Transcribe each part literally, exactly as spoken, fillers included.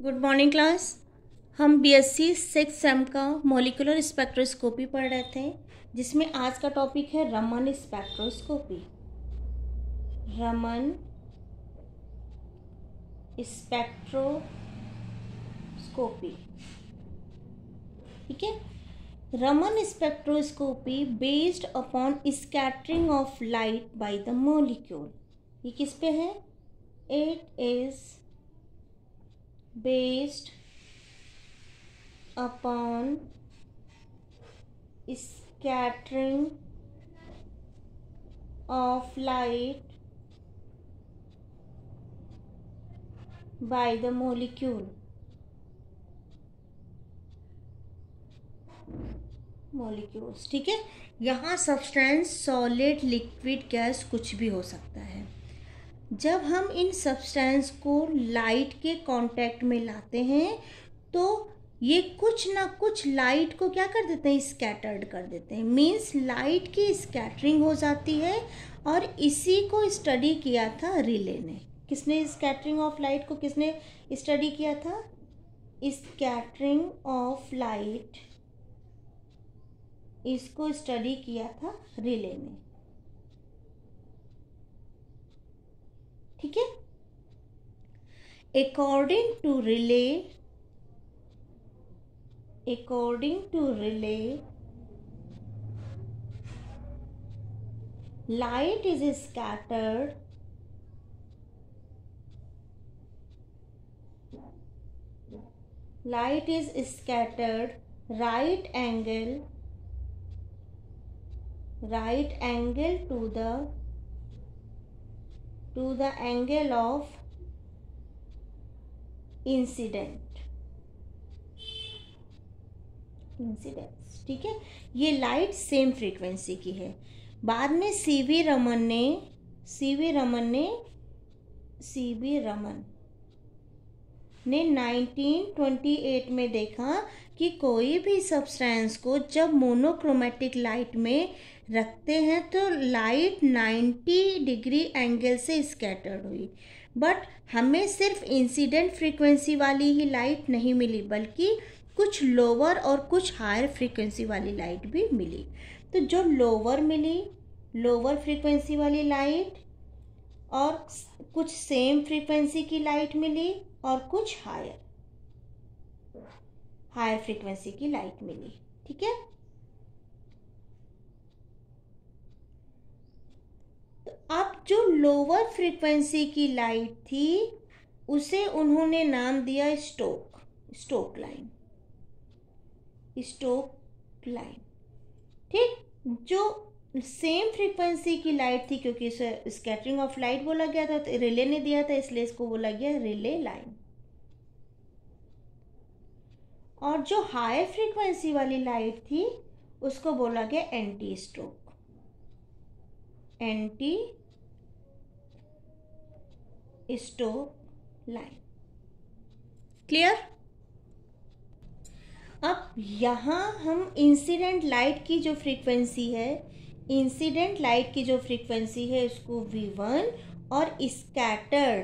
Good morning class. हम BSc six sem का molecular spectroscopy पढ़ रहे थे, जिसमें आज का टॉपिक है रमन स्पेक्ट्रोस्कोपी। रमन स्पेक्ट्रोस्कोपी, ठीक है। Raman spectroscopy based upon scattering of light by the molecule. ये किस पे है? It is based upon scattering of light by the molecule molecules, ठीक है। यहाँ सब्सटेंस, सॉलिड, लिक्विड, गैस कुछ भी हो सकता है। जब हम इन सब्सटेंस को लाइट के कांटेक्ट में लाते हैं तो ये कुछ ना कुछ लाइट को क्या कर देते हैं? स्कैटर्ड कर देते हैं। मीन्स लाइट की स्कैटरिंग हो जाती है, और इसी को स्टडी किया था रिले ने। किसने स्कैटरिंग ऑफ लाइट को किसने स्टडी किया था? स्कैटरिंग ऑफ लाइट, इसको स्टडी किया था रिले ने, ठीक है। According to Rayleigh, according to Rayleigh, light is scattered light is scattered right angle right angle to the to the angle of incident incidence, ठीक है। ये लाइट सेम फ्रीक्वेंसी की है। बाद में सीवी रमन ने सीवी रमन ने सीवी रमन ने नाइनटीन ट्वेंटी एट में देखा कि कोई भी सब्सटेंस को जब मोनोक्रोमेटिक लाइट में रखते हैं तो लाइट नाइन्टी डिग्री एंगल से स्कैटर्ड हुई। बट हमें सिर्फ इंसिडेंट फ्रीक्वेंसी वाली ही लाइट नहीं मिली, बल्कि कुछ लोअर और कुछ हायर फ्रीक्वेंसी वाली लाइट भी मिली। तो जो लोअर मिली, लोअर फ्रीक्वेंसी वाली लाइट, और कुछ सेम फ्रीक्वेंसी की लाइट मिली, और कुछ हायर हायर फ्रीक्वेंसी की लाइट मिली, ठीक है। तो अब जो लोअर फ्रीक्वेंसी की लाइट थी उसे उन्होंने नाम दिया Stoke Stoke line Stoke line, ठीक। जो सेम फ्रीक्वेंसी की लाइट थी, क्योंकि इसे स्कैटरिंग ऑफ लाइट बोला गया था, तो रिले ने दिया था, इसलिए इसको बोला गया रिले लाइन। और जो हाई फ्रीक्वेंसी वाली लाइट थी उसको बोला गया anti Stoke anti Stoke line. Clear? अब यहाँ हम इंसिडेंट लाइट की जो फ्रीक्वेंसी है इंसिडेंट लाइट की जो फ्रीक्वेंसी है उसको वी वन, और स्कैटर्ड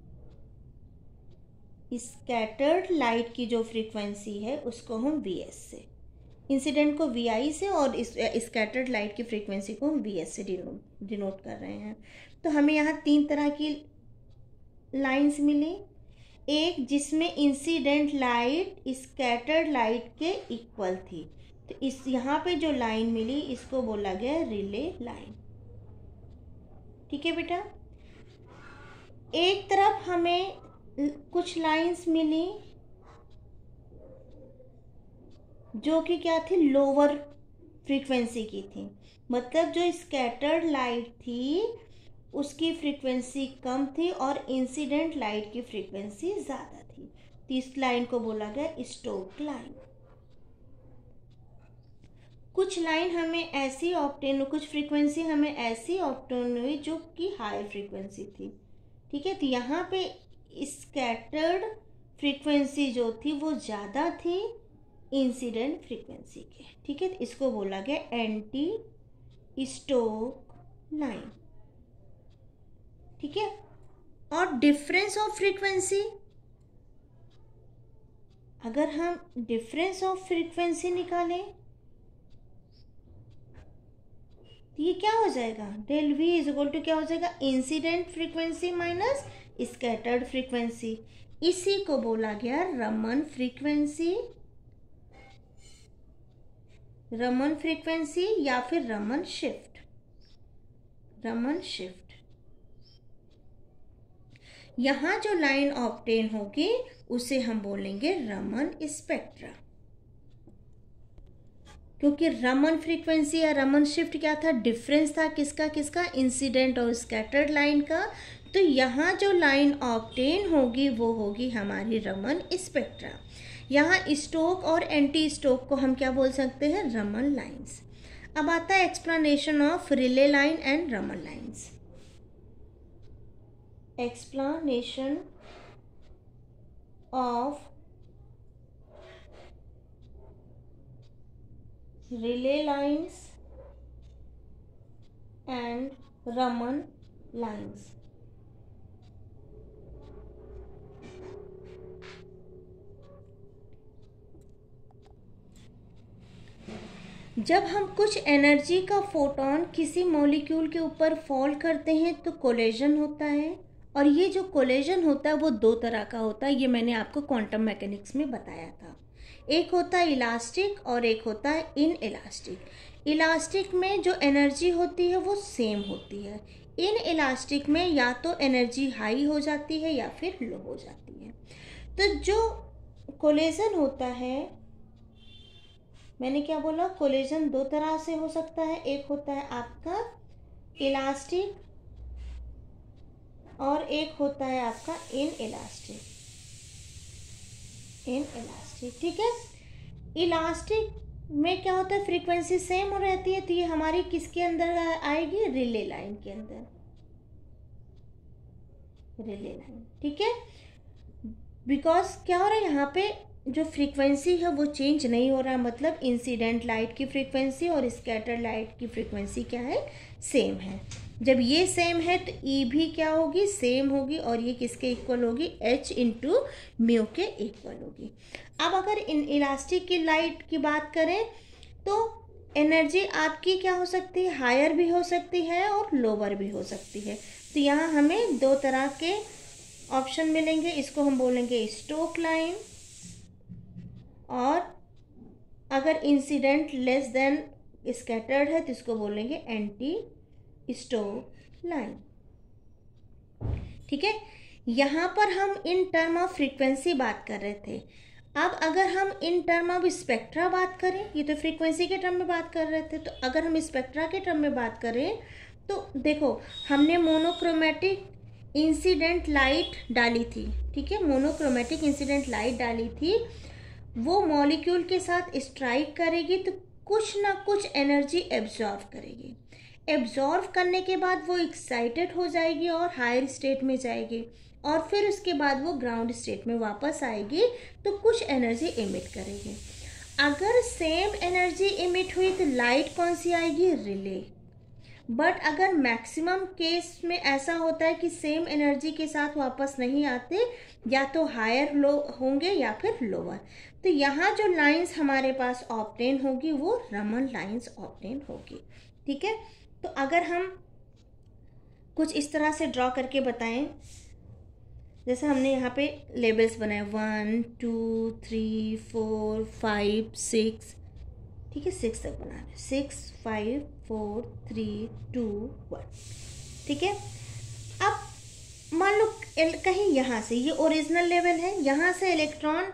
स्कैटर्ड लाइट की जो फ्रीक्वेंसी है उसको हम वी एस से, इंसिडेंट को वी आई से और स्कैटर्ड लाइट की फ्रीक्वेंसी को हम वी एस से डिनोट डिनोट कर रहे हैं। तो हमें यहाँ तीन तरह की लाइंस मिली। एक जिसमें इंसिडेंट लाइट स्कैटर्ड लाइट के इक्वल थी, तो इस यहाँ पे जो लाइन मिली इसको बोला गया रिले लाइन, ठीक है बेटा। एक तरफ हमें कुछ लाइंस मिली जो कि क्या थी? लोअर फ्रीक्वेंसी की थी। मतलब जो स्कैटर्ड लाइट थी उसकी फ्रीक्वेंसी कम थी और इंसिडेंट लाइट की फ्रीक्वेंसी ज़्यादा थी। तो इस लाइन को बोला गया स्टोक लाइन। कुछ लाइन हमें ऐसी ऑब्टेन कुछ फ्रीक्वेंसी हमें ऐसी ऑब्टेन हुई जो कि हाई फ्रीक्वेंसी थी, ठीक है। तो यहाँ पे स्कैटर्ड फ्रीक्वेंसी जो थी वो ज़्यादा थी इंसिडेंट फ्रीक्वेंसी के, ठीक है। तो इसको बोला गया एंटी स्टोक लाइन, ठीक है। और डिफरेंस ऑफ फ्रीक्वेंसी अगर हम डिफरेंस ऑफ फ्रीक्वेंसी निकालें तो ये क्या हो जाएगा, del V is equal to क्या हो जाएगा, incident frequency minus scattered frequency. इसी को बोला गया रमन फ्रीक्वेंसी, रमन फ्रीक्वेंसी या फिर रमन शिफ्ट, रमन शिफ्ट। यहां जो लाइन ऑब्टेन होगी उसे हम बोलेंगे रमन स्पेक्ट्रा, क्योंकि रमन फ्रीक्वेंसी या रमन शिफ्ट क्या था, डिफरेंस था किसका किसका, इंसिडेंट और स्कैटर्ड लाइन का। तो यहाँ जो लाइन ऑब्टेन होगी वो होगी हमारी रमन स्पेक्ट्रा। यहाँ स्टोक और एंटी स्टोक को हम क्या बोल सकते हैं, रमन लाइंस। अब आता है explanation of Rayleigh line and Raman lines. Explanation of relay lines and Raman lines। जब हम कुछ एनर्जी का फोटोन किसी मॉलिक्यूल के ऊपर फॉल करते हैं तो कोलिजन होता है, और ये जो कोलिजन होता है वो दो तरह का होता है। ये मैंने आपको क्वांटम मैकेनिक्स में बताया था। एक होता है इलास्टिक और एक होता है इन इलास्टिक। इलास्टिक में जो एनर्जी होती है वो सेम होती है, इन इलास्टिक में या तो एनर्जी हाई हो जाती है या फिर लो हो जाती है। तो जो कोलिजन होता है, मैंने क्या बोला, कोलिजन दो तरह से हो सकता है। एक होता है आपका इलास्टिक और एक होता है आपका इन इलास्टिक, इन इलास्टिक। ठीक है, इलास्टिक में क्या होता है, फ्रीक्वेंसी सेम रहती है, तो ये हमारी किसके अंदर आएगी, रिले लाइन के अंदर, रिले लाइन। ठीक है, बिकॉज क्या हो रहा है यहाँ पे जो फ्रीक्वेंसी है वो चेंज नहीं हो रहा है, मतलब इंसिडेंट लाइट की फ्रीक्वेंसी और स्कैटर लाइट की फ्रीक्वेंसी क्या है, सेम है। जब ये सेम है तो ई भी क्या होगी, सेम होगी, और ये किसके इक्वल होगी, एच इंटू म्यू के इक्वल होगी। अब अगर इन इलास्टिक की लाइट की बात करें तो एनर्जी आपकी क्या हो सकती है, हायर भी हो सकती है और लोअर भी हो सकती है। तो यहाँ हमें दो तरह के ऑप्शन मिलेंगे, इसको हम बोलेंगे स्टोक लाइन, और अगर इंसिडेंट लेस देन स्कैटर्ड है तो इसको बोलेंगे एंटी स्टोक लाइन। ठीक है, यहाँ पर हम इन टर्म ऑफ फ्रीक्वेंसी बात कर रहे थे। अब अगर हम इन टर्म ऑफ स्पेक्ट्रा बात करें, ये तो फ्रीक्वेंसी के टर्म में बात कर रहे थे, तो अगर हम स्पेक्ट्रा के टर्म में बात करें तो देखो हमने मोनोक्रोमेटिक इंसिडेंट लाइट डाली थी। ठीक है, मोनोक्रोमेटिक इंसिडेंट लाइट डाली थी, वो मॉलिक्यूल के साथ स्ट्राइक करेगी तो कुछ ना कुछ एनर्जी एब्जॉर्व करेगी। एब्जॉर्व करने के बाद वो एक्साइटेड हो जाएगी और हायर स्टेट में जाएगी, और फिर उसके बाद वो ग्राउंड स्टेट में वापस आएगी तो कुछ एनर्जी इमिट करेगी। अगर सेम एनर्जी इमिट हुई तो लाइट कौन सी आएगी, रिले। बट अगर मैक्सिमम केस में ऐसा होता है कि सेम एनर्जी के साथ वापस नहीं आते, या तो हायर लो होंगे या फिर लोअर, तो यहाँ जो लाइंस हमारे पास ऑब्टेन होगी वो रमन लाइंस ऑब्टेन होगी। ठीक है, तो अगर हम कुछ इस तरह से ड्रॉ करके बताएं, जैसे हमने यहाँ पे लेबल्स बनाए one two three four five six, ठीक है, सिक्स तक बना रहे, six five four three two one. ठीक है, अब मान लो कहीं यहाँ से ये ओरिजिनल लेवल है, यहाँ से इलेक्ट्रॉन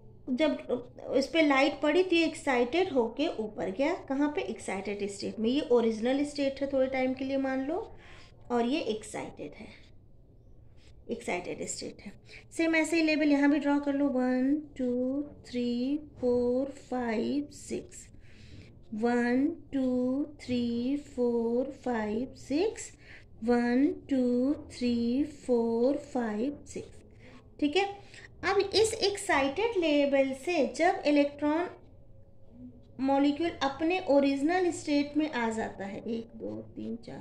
जब इस पर लाइट पड़ी तो ये एक्साइटेड होके ऊपर गया, कहाँ पे, एक्साइटेड स्टेट में। ये ओरिजिनल स्टेट है थोड़े टाइम के लिए मान लो, और ये एक्साइटेड है, एक्साइटेड स्टेट है। सेम ऐसे ही लेवल यहाँ भी ड्रॉ कर लो, one two three four five six, one two three four five six, one two three four five six. ठीक है, अब इस एक्साइटेड लेवल से जब इलेक्ट्रॉन मॉलिक्यूल अपने ओरिजिनल स्टेट में आ जाता है, एक दो तीन चार,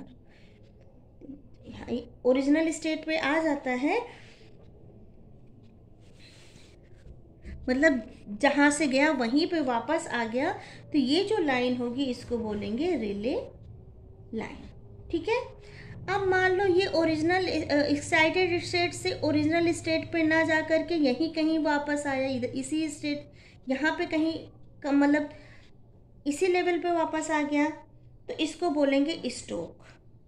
ओरिजिनल स्टेट में आ जाता है, मतलब जहाँ से गया वहीं पे वापस आ गया, तो ये जो लाइन होगी इसको बोलेंगे रिले लाइन। ठीक है। अब मान लो ये ओरिजिनल एक्साइटेड स्टेट से ओरिजिनल स्टेट पे ना जा करके यहीं कहीं वापस आया, इधर इसी स्टेट यहाँ पे कहीं मतलब इसी लेवल पे वापस आ गया, तो इसको बोलेंगे स्टोक।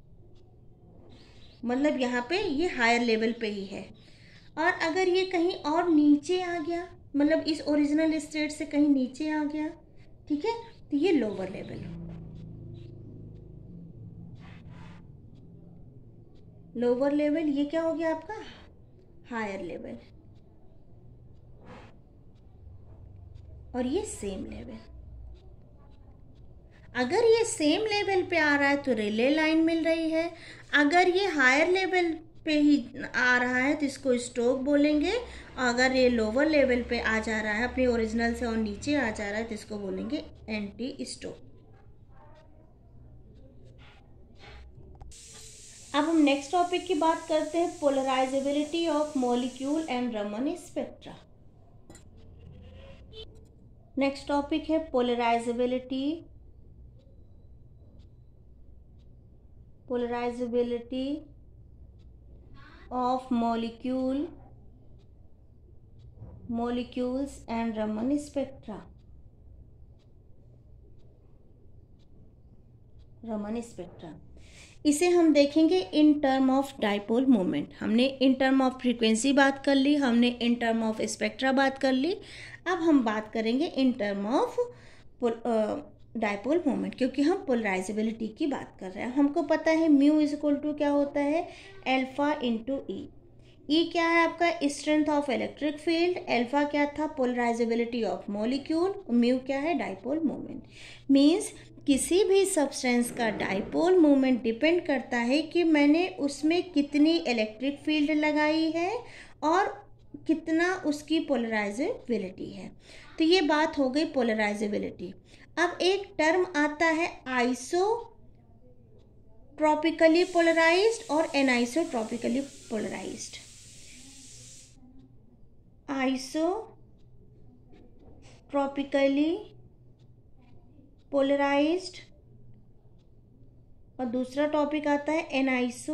मतलब यहाँ पे ये हायर लेवल पे ही है। और अगर ये कहीं और नीचे आ गया, मतलब इस ओरिजिनल स्टेट से कहीं नीचे आ गया, ठीक है, तो ये लोअर लेवल। लोअर लेवल ये क्या हो गया आपका? Higher level. और ये सेम लेवल। अगर ये सेम लेवल पे आ रहा है तो रिले लाइन मिल रही है, अगर ये हायर लेवल पे ही आ रहा है तो इसको स्टोक बोलेंगे, अगर ये लोअर लेवल पे आ जा रहा है अपने ओरिजिनल से और नीचे आ जा रहा है तो इसको बोलेंगे एंटी स्टोक। अब हम नेक्स्ट टॉपिक की बात करते हैं, polarisability of molecule and Raman spectra. Next topic है polarisability polarisability of molecule molecules and Raman spectra. Raman spectra इसे हम देखेंगे in term of dipole moment. हमने इन टर्म ऑफ फ्रीक्वेंसी बात कर ली, हमने इन टर्म ऑफ स्पेक्ट्रा बात कर ली, अब हम बात करेंगे in term of dipole moment, क्योंकि हम पोलराइजेबिलिटी की बात कर रहे हैं। हमको पता है म्यू इज इक्वल टू क्या होता है, एल्फा इंटू ई। ई क्या है आपका? Strength of electric field. Alpha क्या था? Polarisability of molecule. म्यू क्या है? Dipole moment. मीन्स किसी भी सब्सटेंस का डाइपोल मोमेंट डिपेंड करता है कि मैंने उसमें कितनी इलेक्ट्रिक फील्ड लगाई है और कितना उसकी पोलराइजेबिलिटी है। तो ये बात हो गई पोलराइजेबिलिटी। अब एक टर्म आता है आइसोट्रॉपिकली पोलराइज्ड और एनाइसोट्रॉपिकली पोलराइज्ड। आइसोट्रॉपिकली पोलराइज्ड और दूसरा टॉपिक आता है एनाइसो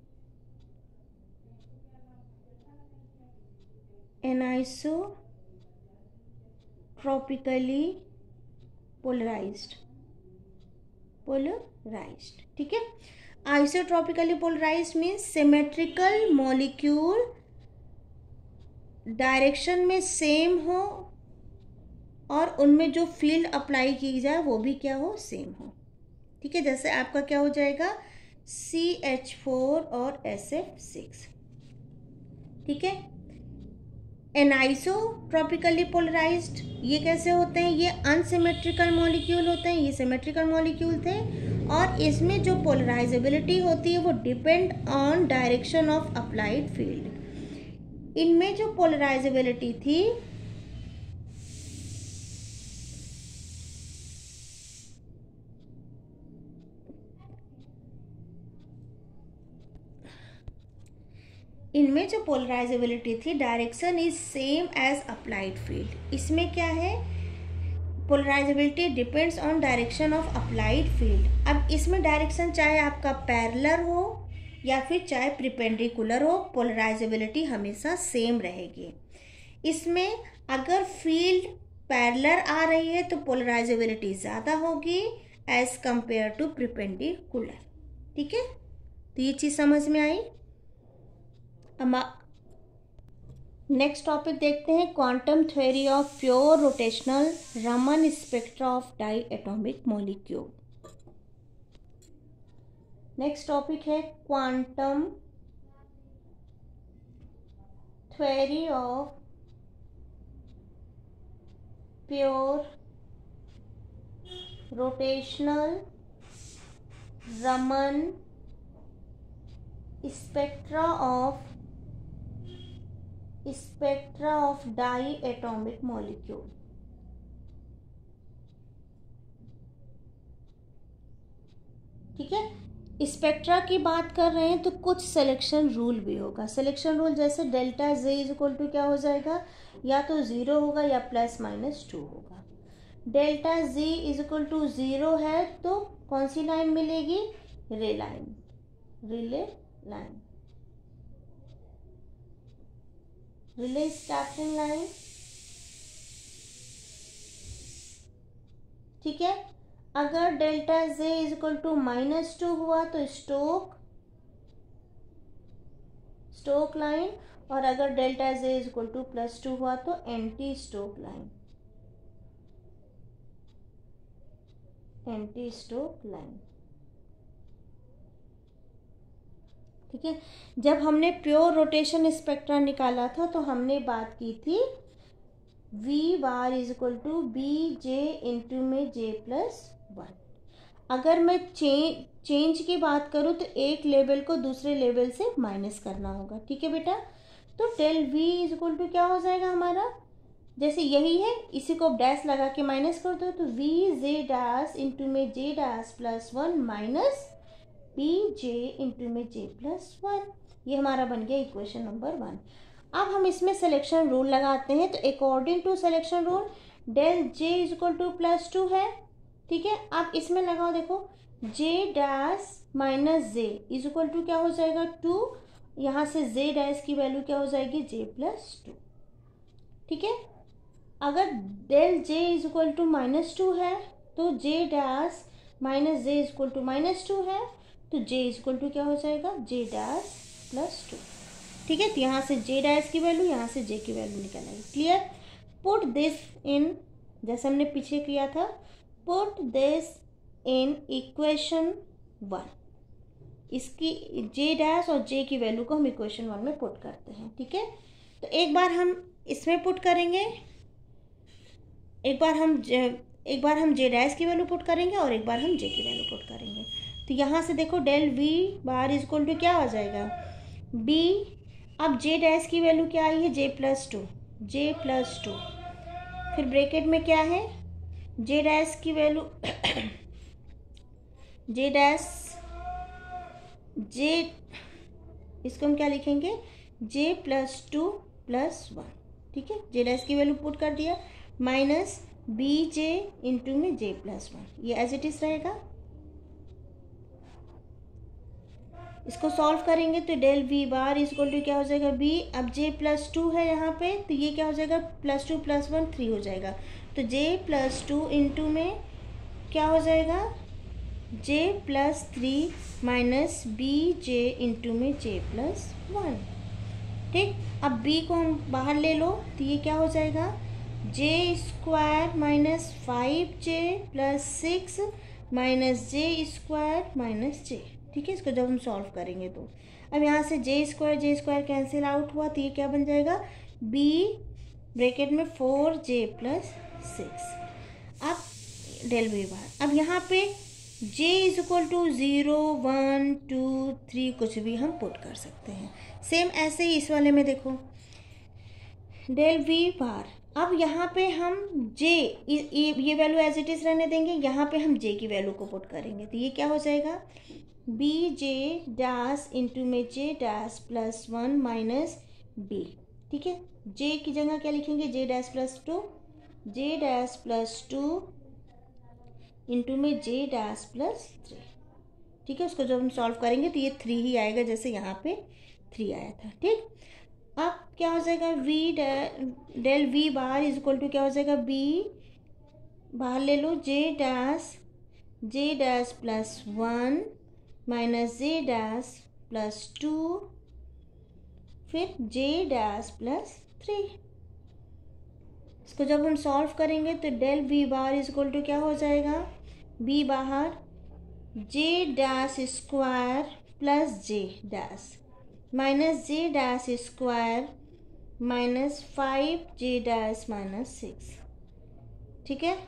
एनाइसोट्रॉपिकली पोलराइज्ड पोलराइज्ड ठीक है। Isotropically polarized means symmetrical molecule direction में सेम हो और उनमें जो फील्ड अप्लाई की जाए वो भी क्या हो? सेम हो। ठीक है, जैसे आपका क्या हो जाएगा, सी एच फोर और एस एफ सिक्स। ठीक है। एनाइसोट्रॉपिकली पोलराइज्ड ये कैसे होते हैं? ये अनसिमेट्रिकल मॉलिक्यूल होते हैं, ये सिमेट्रिकल मॉलिक्यूल थे, और इसमें जो पोलराइजेबिलिटी होती है वो depend on direction of applied field. इनमें जो पोलराइजेबिलिटी थी इनमें जो पोलराइजेबिलिटी थी direction is same as applied field. इसमें क्या है, polarizability depends on direction of applied field. अब इसमें डायरेक्शन चाहे आपका पैरेलल हो या फिर चाहे परपेंडिकुलर हो, पोलराइजेबिलिटी हमेशा सेम रहेगी। इसमें अगर फील्ड पैरेलल आ रही है तो पोलराइजेबिलिटी ज़्यादा होगी एज कंपेयर टू परपेंडिकुलर। ठीक है, तो ये चीज़ समझ में आई। अब नेक्स्ट टॉपिक देखते हैं, quantum theory of pure rotational Raman spectra of diatomic molecule. Next topic है quantum theory of pure rotational Raman spectra of spectra of diatomic molecule. ठीक है, स्पेक्ट्रा की बात कर रहे हैं तो कुछ सिलेक्शन रूल भी होगा। सिलेक्शन रूल जैसे delta J is equal to क्या हो जाएगा, या तो ज़ीरो होगा या प्लस माइनस टू होगा। Delta J is equal to zero है तो कौन सी लाइन मिलेगी, Ray line, Rayleigh line, Rayleigh scattering line. ठीक है, अगर delta J is equal to minus two हुआ तो स्टोक स्टोक लाइन, और अगर delta J is equal to plus two हुआ तो anti Stoke line, anti Stoke line. ठीक है, जब हमने प्योर रोटेशन स्पेक्ट्रा निकाला था तो हमने बात की थी V bar is equal to B J into में जे प्लस वन। अगर मैं चेंज चेंज की बात करूँ तो एक लेवल को दूसरे लेवल से माइनस करना होगा। ठीक है बेटा, तो del V is equal to क्या हो जाएगा हमारा, जैसे यही है इसी को डैश लगा के माइनस कर दो तो वी जे डैश इंटू में J dash plus one minus B J into में जे प्लस वन। ये हमारा बन गया इक्वेशन नंबर वन। अब हम इसमें सिलेक्शन रूल लगाते हैं, तो according to selection rule del J is equal to plus two है। ठीक है, अब इसमें लगाओ, देखो J dash minus J is equal to क्या हो जाएगा टू, यहाँ से जे डैश की वैल्यू क्या हो जाएगी जे प्लस टू। ठीक है, अगर del J is equal to minus two है तो J dash minus J is equal to minus two है तो जे इज इक्वल टू क्या हो जाएगा जे डैश प्लस टू। ठीक है, तो यहाँ से जे डैश की वैल्यू, यहाँ से जे की वैल्यू निकल आएगी। क्लियर, पुट दिस इन, जैसे हमने पीछे किया था, put this in equation one. इसकी जे डैश और जे की वैल्यू को हम इक्वेशन वन में पुट करते हैं। ठीक है, तो एक बार हम इसमें पुट करेंगे, एक बार हम एक बार हम जे डैश की वैल्यू पुट करेंगे और एक बार हम जे की वैल्यू पुट करेंगे। तो यहाँ से देखो del V bar is equal to क्या आ जाएगा बी, अब जे डैश की वैल्यू क्या आई है J plus two, J plus two, फिर ब्रैकेट में क्या है जे डैश की वैल्यू जे डैश जे, इसको हम क्या लिखेंगे J plus two plus one. ठीक है, जे डैश की वैल्यू पुट कर दिया माइनस बी जे इंटू में जे प्लस वन, ये एज इट इज रहेगा। इसको सॉल्व करेंगे तो del V bar is equal to क्या हो जाएगा बी, अब जे प्लस टू है यहाँ पे तो ये क्या हो जाएगा plus two plus one three हो जाएगा, तो जे प्लस टू इंटू में क्या हो जाएगा J plus three minus B J into में जे प्लस वन। ठीक, अब बी को हम बाहर ले लो तो ये क्या हो जाएगा J square minus five J plus six minus J square minus J. ठीक है, इसको जब हम सॉल्व करेंगे तो अब यहाँ से J square J square cancel out हुआ तो ये क्या बन जाएगा बी ब्रैकेट में फोर जे प्लस सिक्स। अब डेल वी बार, अब यहाँ पे j is equal to zero one two three कुछ भी हम पुट कर सकते हैं। सेम ऐसे ही इस वाले में देखो डेल वी बार, अब यहाँ पे हम j ये वैल्यू एज इट इज रहने देंगे, यहाँ पे हम j की वैल्यू को पुट करेंगे तो ये क्या हो जाएगा बी जे डैश इंटू में J dash plus one minus B. ठीक है, j की जगह क्या लिखेंगे J dash plus two, J dash plus two into में जे डैश प्लस थ्री। ठीक है, उसको जब हम सॉल्व करेंगे तो ये थ्री ही आएगा जैसे यहाँ पे थ्री आया था। ठीक, अब क्या हो जाएगा V del V bar is equal to क्या हो जाएगा बी, बाहर ले लो J dash J dash plus one minus J dash plus two फिर जे डैश प्लस थ्री। इसको जब हम सॉल्व करेंगे तो del V bar is equal to क्या हो जाएगा बी बाहर J dash square plus J dash minus J dash square minus five J dash minus six. ठीक है,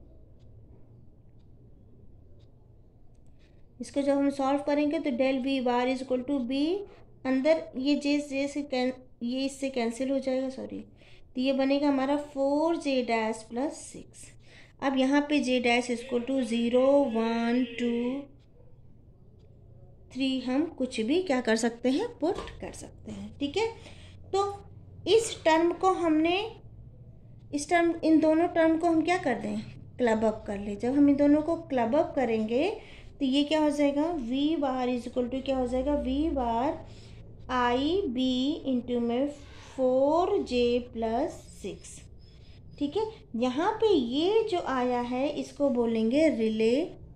इसको जब हम सॉल्व करेंगे तो del V bar is equal to B, अंदर ये जे जे से कैन ये इससे कैंसिल हो जाएगा सॉरी, तो ये बनेगा हमारा four J dash plus six. अब यहाँ पे J dash equal to zero one two three हम कुछ भी क्या कर सकते हैं, पुट कर सकते हैं। ठीक है, तो इस टर्म को हमने इस टर्म इन दोनों टर्म को हम क्या कर दें, क्लब अप कर ले। जब हम इन दोनों को क्लब अप करेंगे तो ये क्या हो जाएगा, V bar is equal to क्या हो जाएगा, V bar I B into में फोर जे प्लस सिक्स। ठीक है, यहाँ पे ये जो आया है इसको बोलेंगे रिले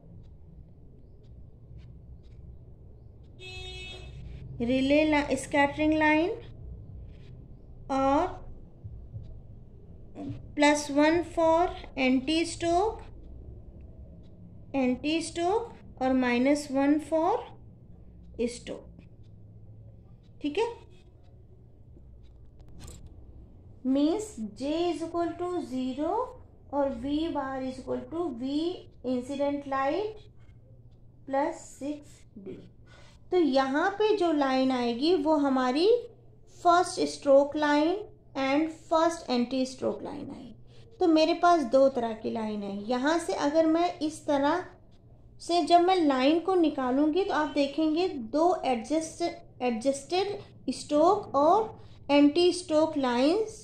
रिले स्कैटरिंग लाइन, और plus one for anti Stoke anti Stoke और माइनस वन फॉर स्टोक। ठीक है, means J is equal to zero और V bar is equal to V incident light plus six B। तो यहाँ पे जो line आएगी वो हमारी first stroke line and first anti stroke line आई। तो मेरे पास दो तरह की लाइन है। यहाँ से अगर मैं इस तरह से जब मैं लाइन को निकालूंगी तो आप देखेंगे दो एडजस्ट एडजस्टेड स्ट्रोक और anti stroke lines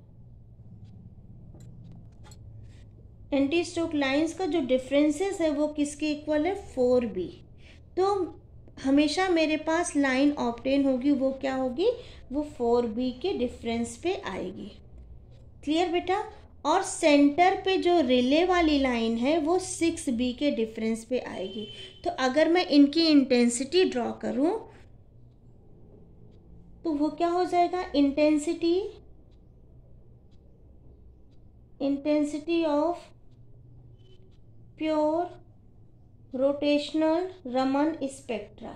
anti stroke lines का जो डिफरेंसेस है वो किसके इक्वल है, फोर बी। तो हमेशा मेरे पास लाइन ऑब्टेन होगी वो क्या होगी, वो फोर बी के डिफरेंस पे आएगी। क्लियर बेटा। और सेंटर पे जो रिले वाली लाइन है वो सिक्स बी के डिफरेंस पे आएगी। तो अगर मैं इनकी इंटेंसिटी ड्रॉ करूं तो वो क्या हो जाएगा, intensity intensity of pure rotational Raman spectra.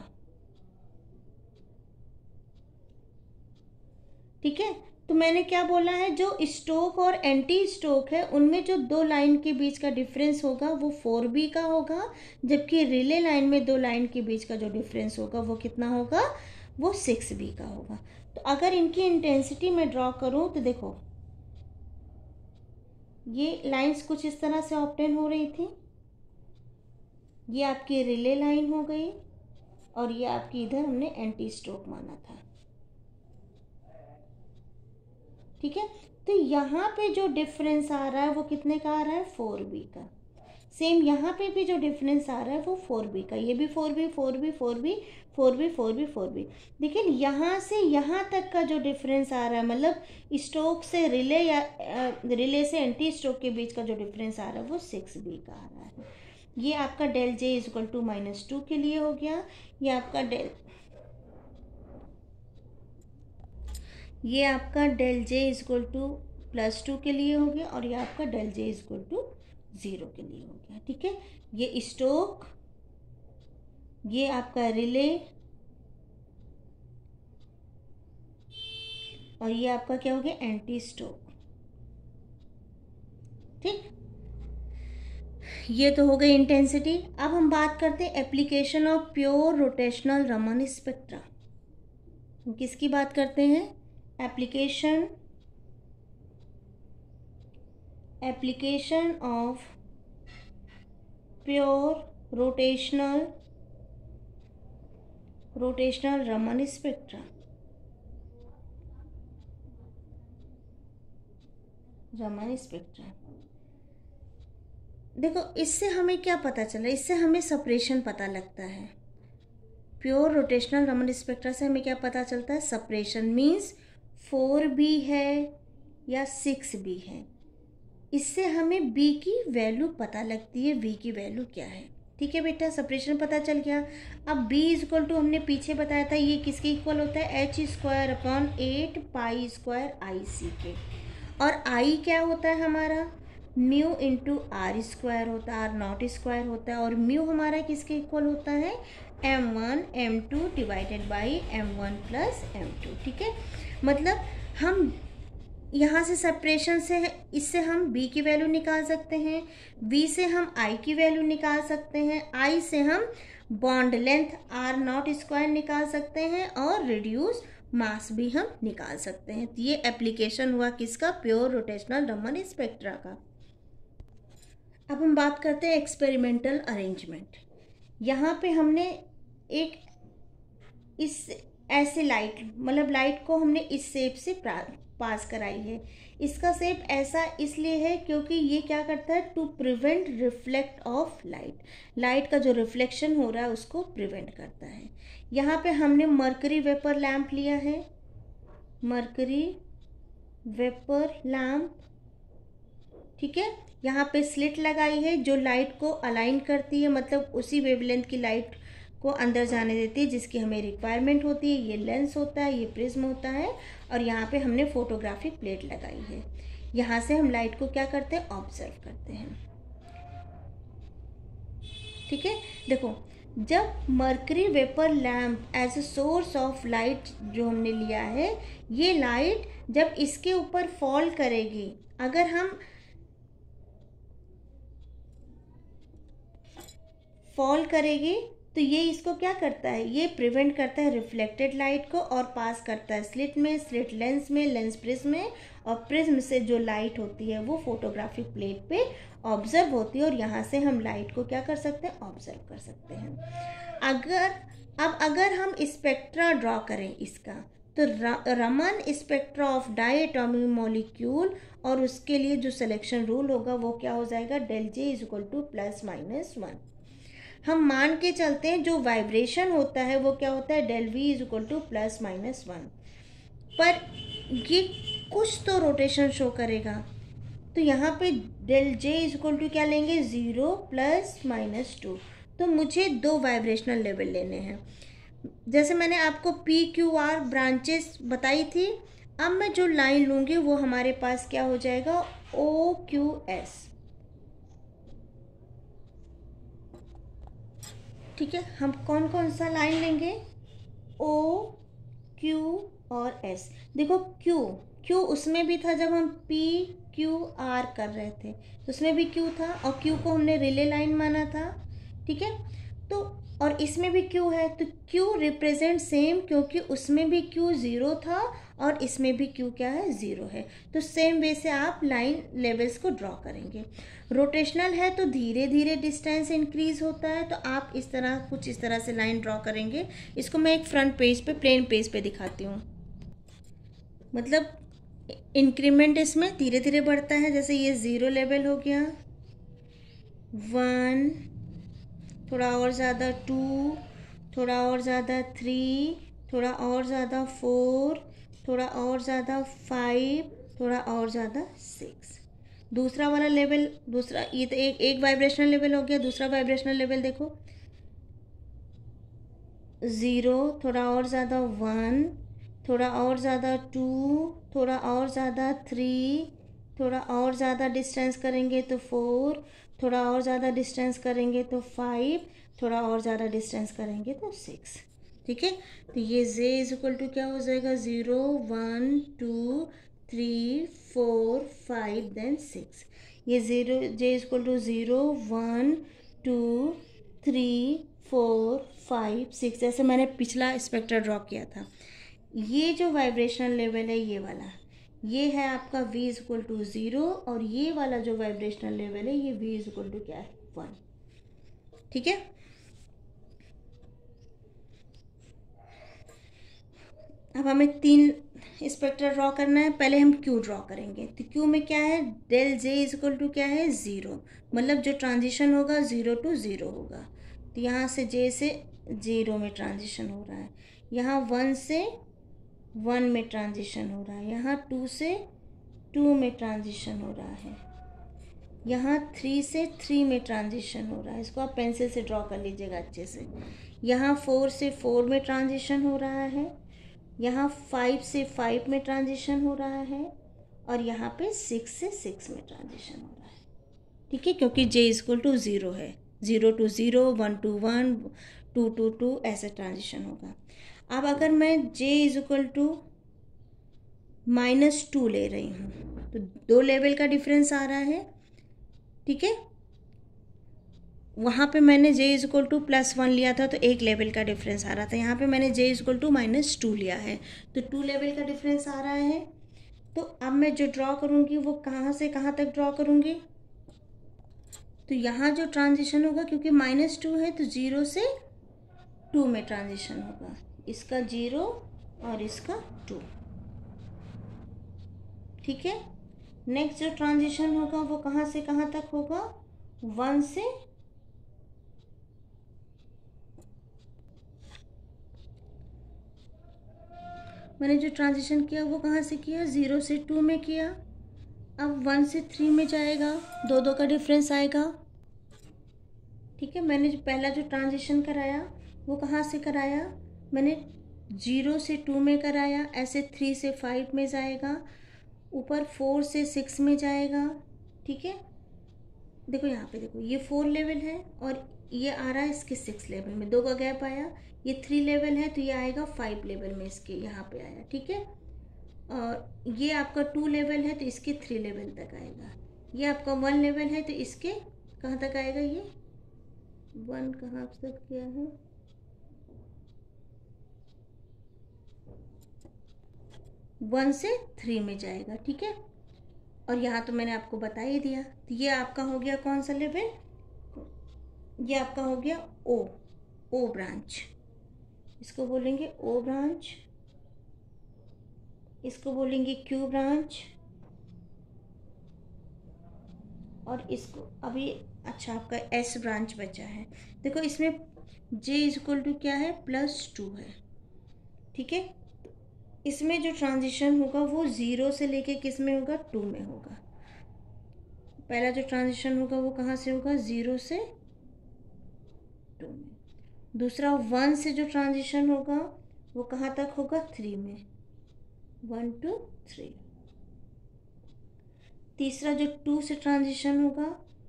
ठीक है, तो मैंने क्या बोला है, जो स्टोक और एंटी स्टोक है उनमें जो दो लाइन के बीच का डिफरेंस होगा वो फोर बी का होगा, जबकि रिले लाइन में दो लाइन के बीच का जो डिफरेंस होगा वो कितना होगा, वो सिक्स बी का होगा। तो अगर इनकी इंटेंसिटी में ड्रॉ करूं तो देखो ये लाइंस कुछ इस तरह से ऑब्टेन हो रही थी, ये आपकी रिले लाइन हो गई और ये आपकी इधर हमने एंटी स्ट्रोक माना था। ठीक है, तो यहाँ पे जो डिफरेंस आ रहा है वो कितने का आ रहा है, फोर बी का। सेम यहाँ पे भी जो डिफरेंस आ रहा है वो फोर बी का, ये भी four B four B four B four B four B four B. लेकिन यहाँ से यहाँ तक का जो डिफरेंस आ रहा है, मतलब स्ट्रोक से रिले या रिले से एंटी स्ट्रोक के बीच का जो डिफरेंस आ रहा है वो सिक्स बी का आ रहा है। ये आपका del J is equal to minus two के लिए हो गया, ये आपका डेल ये आपका del J is equal to plus two के लिए हो गया, और ये आपका del J is equal to zero के लिए हो गया। ठीक है, ये स्टोक, ये आपका रिले और ये आपका क्या हो गया, एंटी स्टोक। ठीक, ये तो हो गई इंटेंसिटी। अब हम बात करते हैं application of pure rotational Raman spectra. किसकी बात करते हैं, application application of pure rotational rotational Raman spectra. Raman spectra देखो, इससे हमें क्या पता चला, इससे हमें सेपरेशन पता लगता है। प्योर रोटेशनल रमन स्पेक्ट्रा से हमें क्या पता चलता है, सेपरेशन मीन्स फोर बी है या सिक्स बी है। इससे हमें बी की वैल्यू पता लगती है, बी की वैल्यू क्या है। ठीक है बेटा, सेपरेशन पता चल गया। अब b इज इक्वल टू हमने पीछे बताया था ये किसके इक्वल होता है, H square upon eight pi square I C के। और i क्या होता है हमारा, म्यू इंटू आर स्क्वायर होता है, आर नॉट स्क्वायर होता है। और म्यू हमारा किसके इक्वल होता है, M one M two divided by M one plus M two. ठीक है, मतलब हम यहाँ से सेपरेशन से इससे हम b की वैल्यू निकाल सकते हैं, b से हम i की वैल्यू निकाल सकते हैं, i से हम bond length R naught square निकाल सकते हैं, और रिड्यूस मास भी हम निकाल सकते हैं। तो ये एप्लीकेशन हुआ किसका, प्योर रोटेशनल रमन स्पेक्ट्रा का। अब हम बात करते हैं एक्सपेरिमेंटल अरेंजमेंट। यहाँ पे हमने एक इस ऐसे लाइट, मतलब लाइट को हमने इस शेप से पास कराई है। इसका शेप ऐसा इसलिए है क्योंकि ये क्या करता है, to prevent reflect of light, light का जो रिफ्लेक्शन हो रहा है उसको प्रिवेंट करता है। यहाँ पे हमने मर्करी वेपर लैंप लिया है, मर्करी वेपर लैंप, ठीक है। यहाँ पे स्लिट लगाई है जो लाइट को अलाइन करती है, मतलब उसी वेवलेंथ की लाइट को अंदर जाने देती है जिसकी हमें रिक्वायरमेंट होती है। ये लेंस होता है, ये प्रिज्म होता है, और यहाँ पे हमने फोटोग्राफिक प्लेट लगाई है। यहाँ से हम लाइट को क्या करते हैं, ऑब्जर्व करते हैं, ठीक है। देखो, जब mercury vapour lamp as a source of light जो हमने लिया है, ये लाइट जब इसके ऊपर फॉल करेगी, अगर हम फॉल करेगी तो ये इसको क्या करता है, ये प्रिवेंट करता है रिफ्लेक्टेड लाइट को और पास करता है स्लिट में, स्लिट लेंस में, लेंस प्रिज्म में, और प्रिज्म से जो लाइट होती है वो फोटोग्राफिक प्लेट पे ऑब्जर्व होती है और यहाँ से हम लाइट को क्या कर सकते हैं, ऑब्जर्व कर सकते हैं। अगर अब अगर हम स्पेक्ट्रा ड्रॉ करें इसका, तो Raman spectra of diatomic molecule, और उसके लिए जो सिलेक्शन रूल होगा वो क्या हो जाएगा, del J is equal to plus minus one. हम मान के चलते हैं जो वाइब्रेशन होता है वो क्या होता है, del V is equal to plus minus one, पर ये कुछ तो रोटेशन शो करेगा, तो यहाँ पे del J is equal to क्या लेंगे, ज़ीरो प्लस माइनस टू। तो मुझे दो वाइब्रेशनल लेवल लेने हैं। जैसे मैंने आपको पी क्यू आर ब्रांचेस बताई थी, अब मैं जो लाइन लूँगी वो हमारे पास क्या हो जाएगा, ओ क्यू एस, ठीक है। हम कौन कौन सा लाइन लेंगे, ओ, क्यू और एस। देखो क्यू क्यू उसमें भी था जब हम पी क्यू आर कर रहे थे, तो उसमें भी क्यू था और क्यू को हमने रिले लाइन माना था, ठीक है। तो और इसमें भी क्यू है, तो क्यू रिप्रेजेंट सेम, क्योंकि उसमें भी क्यू ज़ीरो था और इसमें भी क्यू क्या है, ज़ीरो है। तो सेम वे से आप लाइन लेवल्स को ड्रॉ करेंगे। रोटेशनल है तो धीरे धीरे डिस्टेंस इंक्रीज होता है, तो आप इस तरह कुछ इस तरह से लाइन ड्रॉ करेंगे। इसको मैं एक फ्रंट पेज पे, प्लेन पेज पे दिखाती हूँ। मतलब इंक्रीमेंट इसमें धीरे धीरे बढ़ता है, जैसे ये ज़ीरो लेवल हो गया, वन, थोड़ा और ज़्यादा टू, थोड़ा और ज़्यादा थ्री, थोड़ा और ज़्यादा फोर, थोड़ा और ज़्यादा फाइव, थोड़ा और ज़्यादा सिक्स। दूसरा वाला लेवल, दूसरा ये तो एक एक वाइब्रेशनल लेवल हो गया। दूसरा वाइब्रेशनल लेवल देखो, ज़ीरो, थोड़ा और ज़्यादा वन, थोड़ा और ज़्यादा टू, थोड़ा और ज़्यादा थ्री, थोड़ा और ज़्यादा डिस्टेंस करेंगे तो फोर, थोड़ा और ज़्यादा डिस्टेंस करेंगे तो फाइव, थोड़ा और ज़्यादा डिस्टेंस करेंगे तो सिक्स, ठीक है। तो ये जे इज इक्वल टू क्या हो जाएगा, zero, one, two, three, four, five, then six. ये zero, J is equal to zero, one, two, three, four, five, six, जैसे मैंने पिछला स्पेक्ट्रा ड्रॉ किया था। ये जो वाइब्रेशनल लेवल है ये वाला, ये है आपका v is equal to zero, और ये वाला जो वाइब्रेशनल लेवल है ये v इज इक्वल टू क्या है, वन, ठीक है। अब हमें तीन स्पेक्ट्रा ड्रॉ करना है। पहले हम क्यू ड्रॉ करेंगे, तो क्यू में क्या है, del J is equal to क्या है, ज़ीरो, मतलब जो ट्रांजिशन होगा ज़ीरो टू ज़ीरो होगा। तो यहाँ से जे से ज़ीरो में ट्रांजिशन हो रहा है, यहाँ वन से वन में ट्रांजिशन हो रहा है, यहाँ टू से टू में ट्रांजिशन हो रहा है, यहाँ थ्री से थ्री में ट्रांजिशन हो रहा है। इसको आप पेंसिल से ड्रॉ कर लीजिएगा अच्छे से। यहाँ फोर से फोर में ट्रांजिशन हो रहा है, यहाँ फाइव से फाइव में ट्रांजिशन हो रहा है, और यहाँ पे सिक्स से सिक्स में ट्रांजिशन हो रहा है, ठीक है, क्योंकि जे इक्वल टू ज़ीरो है। Zero to zero, one to one, two to two, ऐसे ट्रांजिशन होगा। अब अगर मैं j is equal to minus two ले रही हूँ तो दो लेवल का डिफरेंस आ रहा है, ठीक है। वहाँ पे मैंने j is equal to plus one लिया था तो एक लेवल का डिफरेंस आ रहा था। यहाँ पे मैंने j is equal to minus two लिया है तो टू लेवल का डिफरेंस आ रहा है। तो अब मैं जो ड्रॉ करूँगी वो कहाँ से कहाँ तक ड्रॉ करूँगी, तो यहाँ जो ट्रांजिशन होगा, क्योंकि माइनस टू है तो ज़ीरो से टू में ट्रांजिशन होगा, इसका जीरो और इसका टू। ठीक है, नेक्स्ट जो ट्रांजिशन होगा वो कहाँ से कहाँ तक होगा, वन से मैंने जो ट्रांजिशन किया वो कहाँ से किया, ज़ीरो से टू में किया। अब वन से थ्री में जाएगा, दो दो का डिफरेंस आएगा। ठीक है, मैंने जो पहला जो ट्रांजिशन कराया वो कहाँ से कराया, मैंने जीरो से टू में कराया, ऐसे थ्री से फाइव में जाएगा, ऊपर फोर से सिक्स में जाएगा। ठीक है, देखो यहाँ पे देखो ये फोर लेवल है और ये आ रहा है इसके सिक्स लेवल में, दो का गैप आया, ये थ्री लेवल है तो ये आएगा फाइव लेवल में, इसके यहाँ पे आया। ठीक है, और ये आपका टू लेवल है तो इसके थ्री लेवल तक आएगा, ये आपका वन लेवल है तो इसके कहाँ तक आएगा, ये वन कहाँ तक किया है, वन से थ्री में जाएगा। ठीक है, और यहाँ तो मैंने आपको बता ही दिया, तो ये आपका हो गया कौन सा लेवल, ये आपका हो गया ओ, ओ ब्रांच, इसको बोलेंगे ओ ब्रांच, इसको बोलेंगे क्यू ब्रांच, और इसको अभी अच्छा आपका एस ब्रांच बचा है। देखो इसमें जे इज इक्वल टू क्या है, प्लस टू है। ठीक है, इसमें जो ट्रांजिशन होगा वो ज़ीरो से लेके किस में होगा, टू में होगा। पहला जो ट्रांजिशन होगा वो कहाँ से होगा, ज़ीरो से टू में। दूसरा वन से जो ट्रांजिशन होगा वो कहाँ तक होगा, थ्री में, वन टू थ्री। तीसरा जो टू से ट्रांजिशन होगा,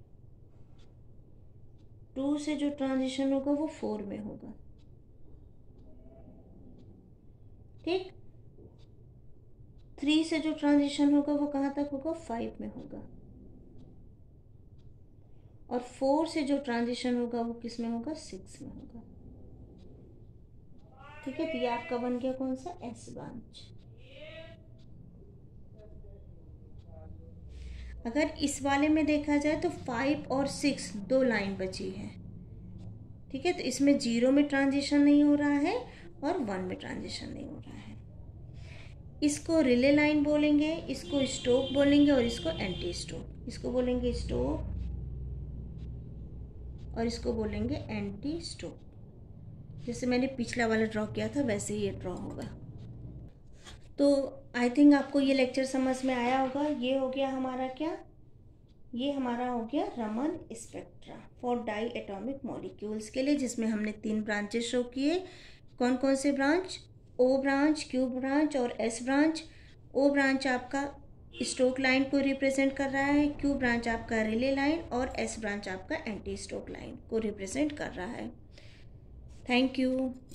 टू से जो ट्रांजिशन होगा वो फोर में होगा। ठीक, थ्री से जो ट्रांजिशन होगा वो कहाँ तक होगा, फाइव में होगा, और फोर से जो ट्रांजिशन होगा वो किस में होगा, सिक्स में होगा। ठीक है, तो ये आपका बन गया कौन सा, एस ब्रांच। अगर इस वाले में देखा जाए तो फाइव और सिक्स दो लाइन बची है। ठीक है, तो इसमें जीरो में ट्रांजिशन नहीं हो रहा है और वन में ट्रांजिशन नहीं हो रहा है। इसको रिले लाइन बोलेंगे, इसको स्टोक बोलेंगे और इसको एंटी स्टोक। इसको बोलेंगे स्टोक और इसको बोलेंगे एंटी स्टोक। जैसे मैंने पिछला वाला ड्रॉ किया था वैसे ही ये ड्रॉ होगा। तो आई थिंक आपको ये लेक्चर समझ में आया होगा। ये हो गया हमारा क्या, ये हमारा हो गया Raman spectra for diatomic molecules के लिए, जिसमें हमने तीन ब्रांचेस शो किए। कौन कौन से branch, O branch, Q branch और एस ब्रांच। ओ ब्रांच आपका स्टोक लाइन को रिप्रेजेंट कर रहा है, क्यू ब्रांच आपका रिले लाइन और एस ब्रांच आपका एंटी स्टोक लाइन को रिप्रेजेंट कर रहा है। Thank you.